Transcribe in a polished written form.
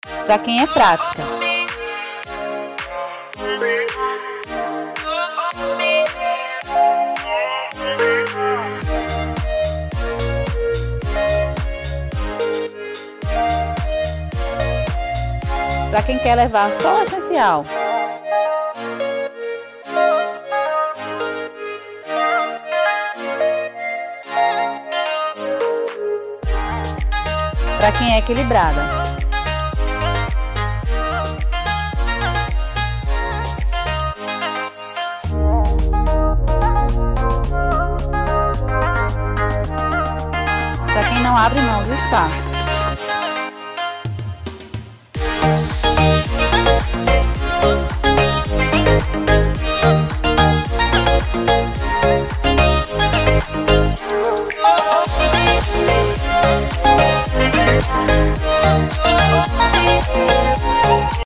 Para quem é prática. Para quem quer levar só o essencial. Para quem é equilibrada. Para quem não abre mão do espaço.